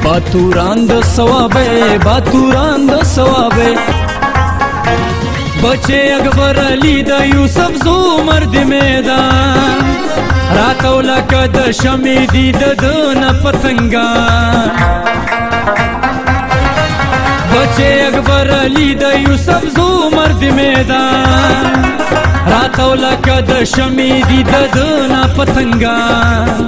باتوران د ثوابه باتوران د ثوابه بچه اکبر علی د یوسف زو مرد میدان راتو لکه د شمی دی د نه پتنګان بچه اکبر علی د یوسف زو مرد میدان راتو لکه د شمی دی د نه پتنګان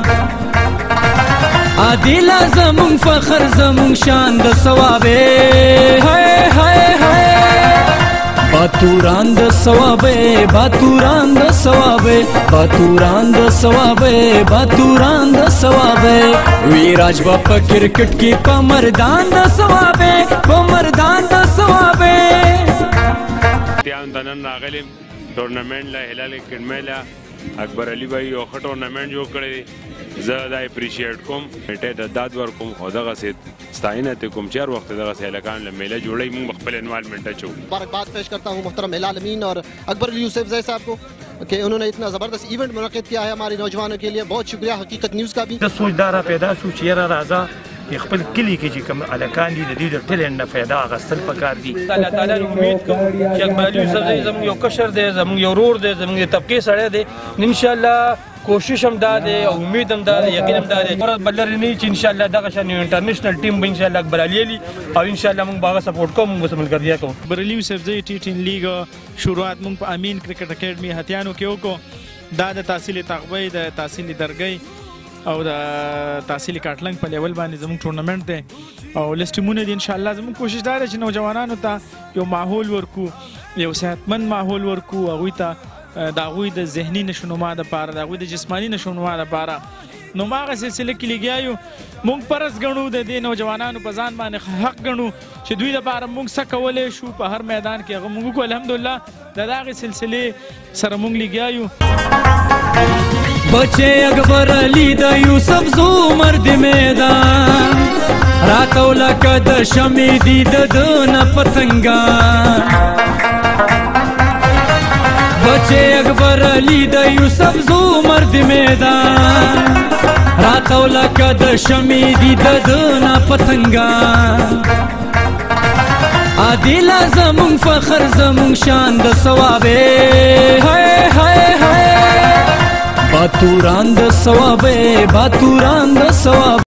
عادل زمون فخر زمون شان د ثوابه هاي هاي هاي باتوران د ثوابه باتوران د ثوابه باتوران د ثوابه باتوران د ثوابه ویراج با په کرکټ کې په مردان د ثوابه په مردان د ثوابه تیان دنن راغلم ټورنمنت لا هلال کډملا اکبر علی بھائی یو ښه ټورنمنت جوړ کړی زه دا اپریشیټ کوم ټه د داد ور کوم او دغه سید ستاینه ته کوم چار وخت دغه سهلکان له میله جوړی موږ خپل انوالومنٹ چو मुबारकबाद पेश करता हूं मोहतरम हिलाल अमीन और अकबर अली यूसुफ ज़ई साहब को कि उन्होंने इतना ज़बरदस्त इवेंट मुनक़िद किया है हमारे नौजवानों के लिए। बहुत शुक्रिया हकीकत न्यूज़ का भी। सोचदारा पैदा सोच यारा राजा خپل کلی کې چې کوم الکان دي د دې د ټیلنټ نه فایده اخیستل پکار دي الله تعالی امید کوم چې اکبر علي یوسف زئی زموږ یو کشر دی زموږ یو ورور دی زموږ د طبقه سره دی ان شاء الله کوشش هم دا دی او امید هم دا دی یقین هم دا دی بلر نه چې ان شاء الله دغه شان انټرنیشنل ټیم به ان شاء الله اکبر علي او ان شاء الله موږ باغ سپورټ کوم موږ سمل کړیا کوم اکبر علي یوسف زئی ټي10 لیګ شروعات موږ په امین کرکټ اکیډمي هتیانو کې وکړو دا د تحصیل تغبی د تحصیل درګي او د تحصیل کاټلنګ په لیول باندې زموږ ټورنمنت دی او لسټمونه دي ان شاء الله زموږ کوشش دا چې نوجوانانو ته یو ماحول ورکو یو صحتمند ماحول ورکو هغوی ته د هغوی د ذهني نشونما دپاره د هغوی د جسماني نشونما دپاره نو ما هغه سلسله کې لګیا یو موږ فرض ګڼو د دې نوجوانانو په ځان باندې حق ګڼو چې دوی دپاره موږ څه کولی شو په هر میدان کې هغه موږ وکړو الحمدلله د هغې سلسلې سره موږ لګیا یو بچه اکبر علی د یوسف زو مرد میدان راتو لکه د شمی دی د نه پتنګان بچه اکبر علی د یوسف زو مرد میدان راتو لکه د شمی دی د نه پتنګان عادل زمون فخر زمون شان د ثوابه هاي هاي هاي باتوران د ثوابه باتوران د ثوابه